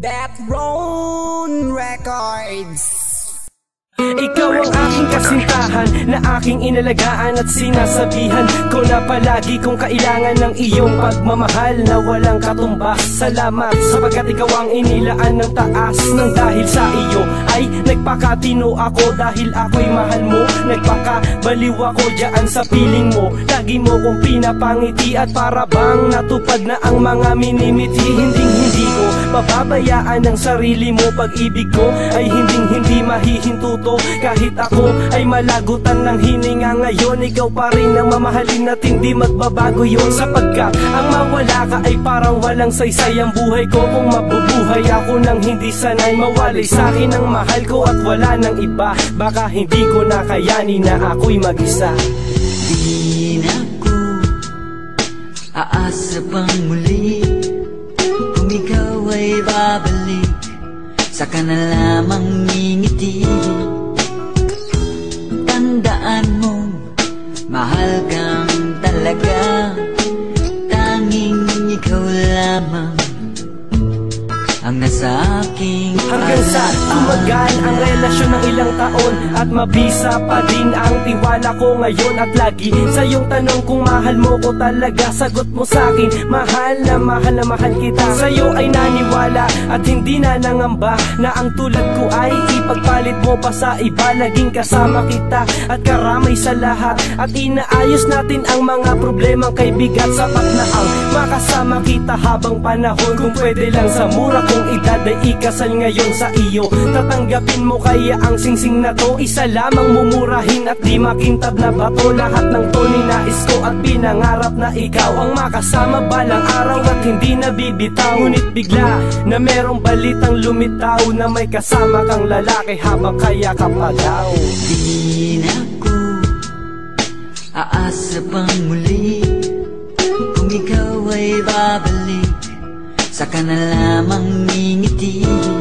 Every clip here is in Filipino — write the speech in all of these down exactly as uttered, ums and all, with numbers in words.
Death Row Records. Ikaw ang aking kasintahan na aking inalagaan at sinasabihan ko na palagi kong kailangan ng iyong pagmamahal na walang katumbas. Salamat sapagkat ikaw ang inilaan ng taas, nang dahil sa iyo ay nagpakatino ako, dahil ako'y mahal mo. Nagpakabaliw ako dyan sa piling mo, lagi mo kong pinapangiti at para bang natupad na ang mga minimiti. Hinding hindi ko pababayaan ang sarili mo, pag-ibig ko ay hinding hindi mahihinto. Kahit ako ay malagutan ng hininga ngayon, ikaw pa rin ang mamahalin at hindi magbabago yun. Sapagkat ang mawala ka ay parang walang saysay ang buhay ko. Kung mabubuhay ako nang hindi sanay, mawalay sa'kin ang mahal ko at wala nang iba, baka hindi ko na kayanin na ako'y mag-isa. Di na ko aasa pang muli, kung ikaw ay babalik, saka na lamang ngingiti. Tandaan mo, mahal kang talaga, tanging ikaw lamang ang nasa aking hanggang sa tumagal ang relasyon ng ilang taon at mabisa pa din ang tiwala ko ngayon. At lagi sa iyong tanong kung mahal mo ko talaga, sagot mo sa'kin, mahal na mahal na mahal kita. Sa'yo ay naniwala at hindi na nangamba na ang tulad ko ay ipagpalit mo pa sa iba. Laging kasama kita at karamay sa lahat, at inaayos natin ang mga problemang kay bigat. Sapat na ang makasama kita habang panahon, kung pwede lang sa mura kung edad ay ikasal ngayon sa iyo. Tatanggapin mo kaya ang singsing na to, isa lamang mumurahin at di makintab na bato. Lahat ng to ninais ko at pinangarap na ikaw ang makasama balang araw at hindi nabibitaw. Ngunit bigla na merong balitang lumitaw na may kasama kang lalaki habang kaya kapagaw. Di na ko aasa pang muli, kung ikaw ay babalik, saka na lamang ngingiti.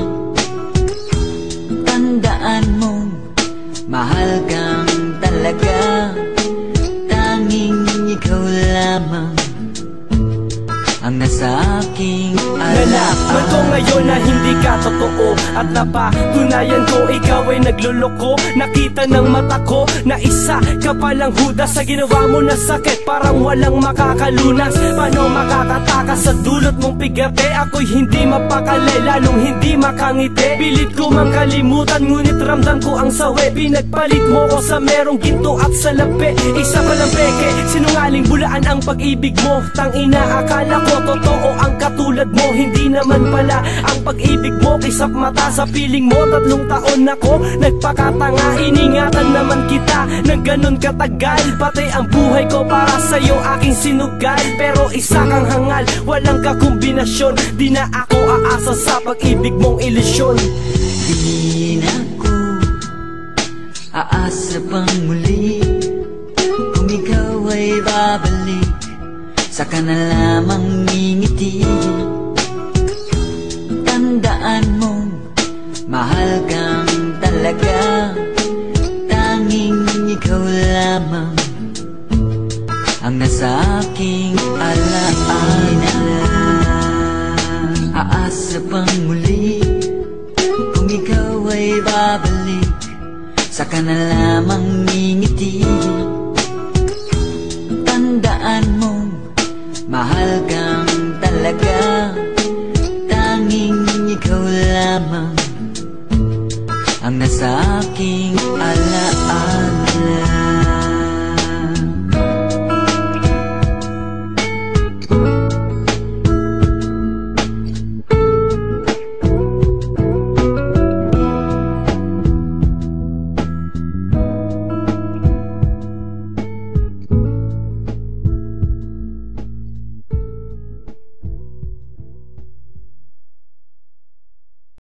Tandaan mo, mahal kang talaga, tanging ikaw lamang ang nasa aking nalaman ko ngayon na hindi ka totoo, at napatunayan ko ikaw ay nagluloko. Nakita ng mata ko na isa ka palang hudas sa ginawa mo na sakit, parang walang makakalunas. Paano makakatakas sa dulot mong pigate? Ako'y hindi mapakali, lalong hindi makangiti. Pilit ko mang kalimutan, ngunit ramdam ko ang sawi. Pinagpalit mo ko sa merong ginto at salapi. Isa palang peke, sinungaling bulaan ang pag-ibig mo. Tangina, akala ko totoo ang katulad mo, hindi naman pala ang pag-ibig mo kisap mata sa piling mo. Tatlong taon ako nagpakatanga, iningatan naman kita ng ganun katagal, pati ang buhay ko para sa'yo aking sinugal. Pero isa kang hangal, walang kakombinasyon, di na ako aasa sa pag-ibig mong ilusyon. Di na ko aasa pang muli, kung ikaw ay babalik, saka na lamang ngingiti. Tandaan mo, mahal kang talaga, tanging ikaw lamang ang nasa aking alaala. Aasa pang muli, kung ikaw ay babalik, saka na